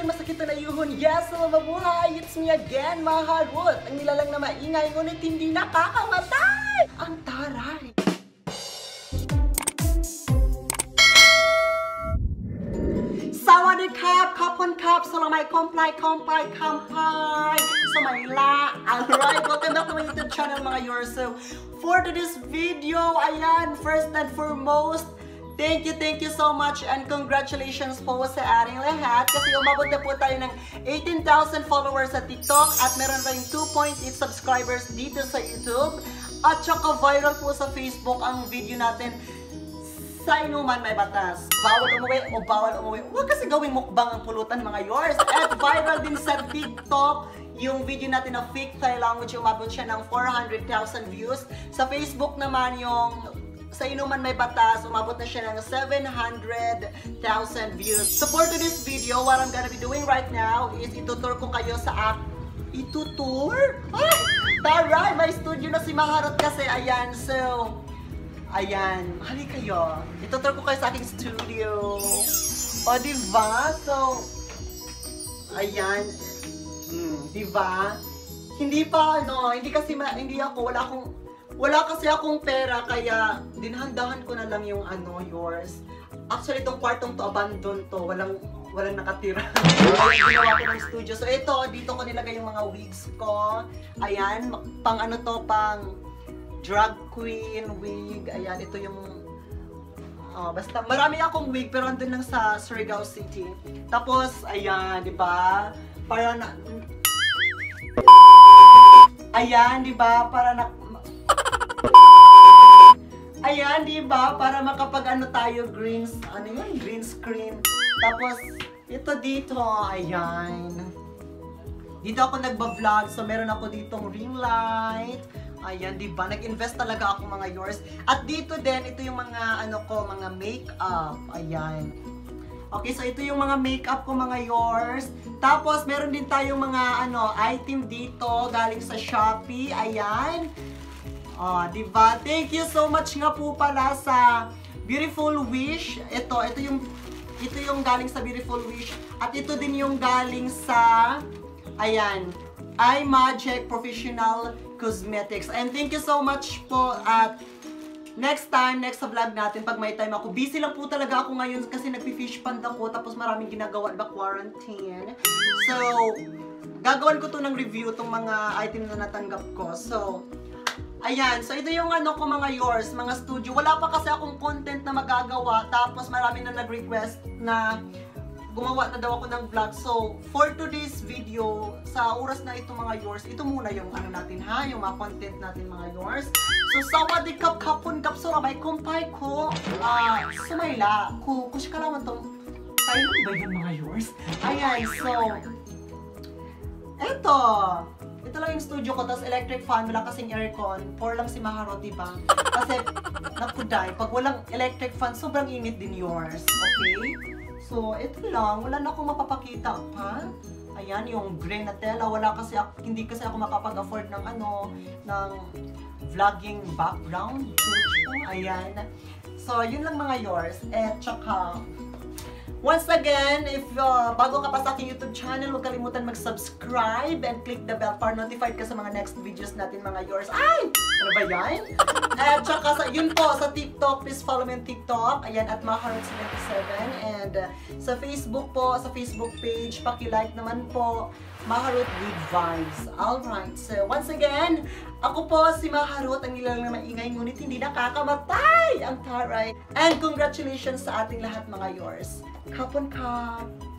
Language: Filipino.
yung masakit na yuhon. Yes, hello mabuhay! It's me again, Maharot. Ang nilalang na maingay, ngunit hindi nakakamatay! Ang taray! Sawadikap, kapon kap, salamay kompay, Sumayla! Alright, welcome back to my YouTube channel mga yours. So, for today's video, ayan, first and foremost, thank you so much and congratulations po sa ating lahat kasi umabot na po tayo ng 18,000 followers sa TikTok at meron tayong 2.8 subscribers dito sa YouTube at saka viral po sa Facebook ang video natin sa inuman may batas. Bawal umuwi o bawal umuwi. Huwag kasi gawing mukbang ang pulutan mga yours. At viral din sa TikTok yung video natin na fake Thai language, umabot siya ng 400,000 views. Sa Facebook naman yung sa inuman may batas, umabot na siya ng 700,000 views. So for this video, what I'm gonna be doing right now is itutur ko kayo sa itutur? Ay! Taray! May studio na si Maharot kasi, ayan. So, ayan. Hali kayo. Itutur ko kayo sa aking studio. O, diba? So, ayan. Diba? Hindi pa, hindi kasi, wala kasi akong pera, kaya dinhandahan ko na lang yung yours. Actually, itong kwartong to, abandon to. Walang nakatira. Kaya ginawa ko ng studio. So, ito, dito ko nilagay yung mga wigs ko. Ayan, pang pang drag queen wig. Ayan, ito yung basta marami akong wig pero andun lang sa Surigao City. Tapos, ayan, di ba? Para na ayan, di ba? Ayan, di ba? Para makapag tayo green screen. Tapos ito dito, ayan. Dito ako nagba-vlog, so meron ako ditong ring light. Ayan, di ba? Nag-invest talaga ako mga yours. At dito din, ito yung mga mga makeup. Ayan. Okay, so ito yung mga makeup ko mga yours. Tapos meron din tayong mga item dito galing sa Shopee. Ayan. Di ba? Thank you so much nga po pala sa Beautiful Wish. Ito yung galing sa Beautiful Wish. At ito din yung galing sa iMagic Professional Cosmetics. And thank you so much po at next sa vlog natin pag may time ako. Busy lang po talaga ako ngayon kasi nagpi-fish pond ako tapos maraming ginagawa ba quarantine. So, gagawin ko to ng review tong mga item na natanggap ko. So, ayan. So, ito yung ko mga yours, mga studio. Wala pa kasi akong content na magagawa tapos marami na nag-request na gumawa na daw ako ng vlog. So, for today's video, sa oras na ito mga yours, ito muna yung natin ha, yung mga content natin mga yours. So, sawadikap kapon kap surabay kumpay ko. Sumayla, kush ka naman tong tayo ba yung mga yours? Ayan, so, ito lang yung studio ko, tapos electric fan, wala kasing aircon. Pour lang si Maharot, diba? Kasi, nakuday, pag walang electric fan, sobrang init din yours. Okay? So, ito lang. Wala na akong mapapakita pa. Ayan, yung green na tela. Hindi kasi ako makapag-afford ng ng vlogging background. Ayan. So, yun lang mga yours. At saka, once again, if bago ka pa sa aking YouTube channel, huwag kalimutan mag-subscribe and click the bell para notified ka sa mga next videos natin mga yours. Ay! Ano ba yan? At saka yun po, sa TikTok, please follow me on TikTok. Ayan, at Maharot77. And sa Facebook po, sa Facebook page, paki-like naman po, Maharot Good Vibes. Alright, so once again, ako po si Maharot, ang nilalang na maingay, ngunit hindi nakakamatay ang taray. And congratulations sa ating lahat mga yours. Kapon kap!